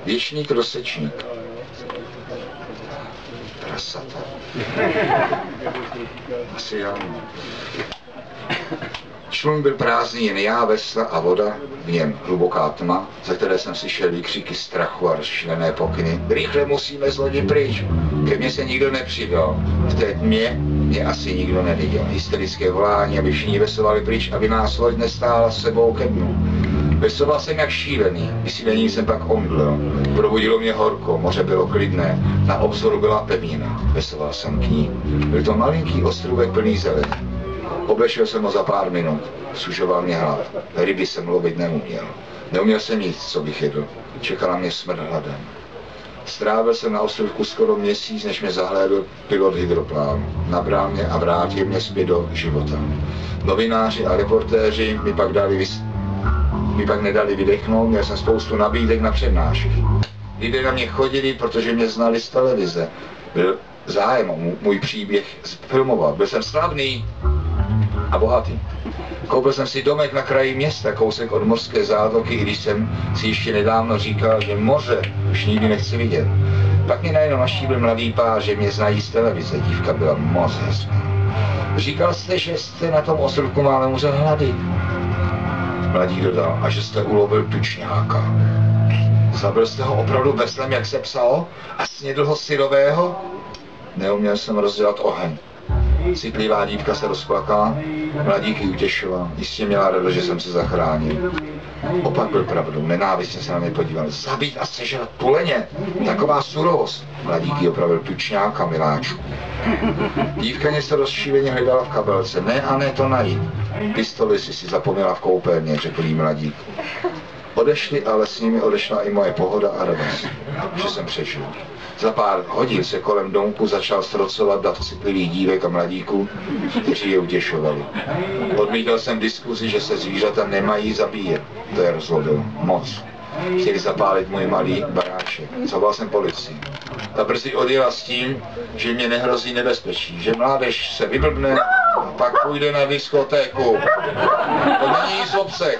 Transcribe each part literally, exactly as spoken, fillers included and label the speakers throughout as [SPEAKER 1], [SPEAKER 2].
[SPEAKER 1] Věčný trosečník. Prasata. Asi já. Člun byl prázdný, jen já, vesla a voda, v něm hluboká tma, ze které jsem slyšel výkřiky strachu a rozšílené pokyny. Rychle musíme z lodi pryč. Ke mně se nikdo nepřidal. V té tmě mě asi nikdo neviděl. Hysterické volání, aby všichni vesovali pryč, aby nás loď nestála s sebou ke dnu. Vesoval jsem jak šílený, vysílením jsem pak omdlel. Probudilo mě horko, moře bylo klidné, na obzoru byla pevnina. Vesoval jsem k ní. Byl to malinký ostrůvek plný zeleně. Oblečil jsem ho za pár minut, sužoval mě hlad. Ryby jsem lovit neuměl. Neuměl jsem nic, co bych jedl. Čekala mě smrt hladem. Strávil jsem na ostrovku skoro měsíc, než mě zahlédl pilot hydroplánu. Nabral mě a vrátil mě zpět do života. Novináři a reportéři mi pak, dali vys... mi pak nedali vydechnout, měl jsem spoustu nabídek na přednášky. Lidé na mě chodili, protože mě znali z televize. Byl zájem o můj příběh filmovat. Byl jsem slavný a bohatý. Koupil jsem si domek na kraji města, kousek od mořské zátoky, i když jsem si ještě nedávno říkal, že moře už nikdy nechci vidět. Pak mě najednou navštívil mladý pár, že mě znají z televize. Dívka byla moc hezká. Říkal jste, že jste na tom ostrovku mále umřel hlady. Mladík dodal, a že jste ulovil tučňáka. Zabil jste ho opravdu veslem, jak se psalo, a snědl ho syrového? Neuměl jsem rozdělat oheň. Citlivá dívka se rozplakala, mladík ji utěšoval. Jistě měla radost, že jsem se zachránil. Opak byl pravdou, nenávistně se na mě podíval. Zabít a sežrat tuleně, taková surovost. Mladík ji opravil tučňáka, miláčku. Dívka něco rozšíleně hledala v kabelce. Ne a ne to najít. Pistoli si si zapomněla v koupelně, řekl jí mladík. Odešli, ale s nimi odešla i moje pohoda a radost, že jsem přežil. Za pár hodin se kolem domku začal strocovat dav citlivých dívek a mladíků, kteří je utěšovali. Odmítal jsem diskuzi, že se zvířata nemají zabíjet. To je rozlobil. Moc. Chtěli zapálit můj malý baráček. Zavolal jsem policii. Ta brzy odjela s tím, že mě nehrozí nebezpečí, že mládež se vyblbne a pak půjde na diskotéku. To není nic obsah.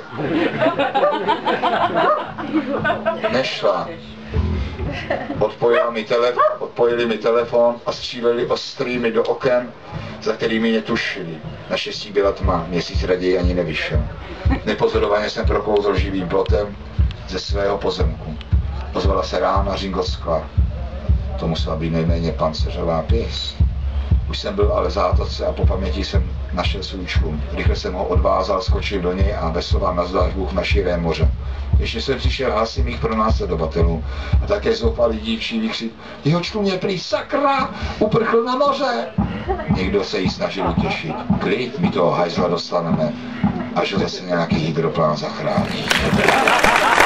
[SPEAKER 1] Nešla. Odpojili mi, telef- odpojili mi telefon a stříleli ostrými do oken, za kterými mě tušili. Naštěstí byla tma, měsíc raději ani nevyšel. Nepozorovaně jsem proklouzl živým plotem ze svého pozemku. Ozvala se rána Ringo Starr. To musela být nejméně pancéřová pěs. Už jsem byl ale v zátoce a po paměti jsem našel svůj člun. Rychle jsem ho odvázal, skočil do něj a vesoval na zdách na širé moře. Ještě jsem přišel hlasy mých pronásledovatelů a také zoufalý dívčí výkřik. Jeho člun je prý sakra, uprchl na moře. Někdo se jí snažil utěšit. Klid, my toho hajzla dostaneme, až ho zase nějaký hydroplán zachrání.